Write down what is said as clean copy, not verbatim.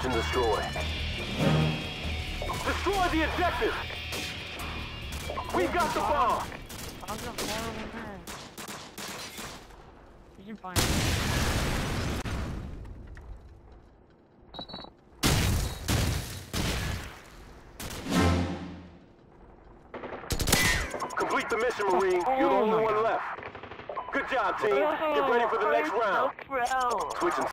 and destroy. Destroy the objective! We've got the bomb! I was a horrible man. You can find it. Complete the mission, Marine. You're the only one left. Good job, team. Get ready for the next round. Switching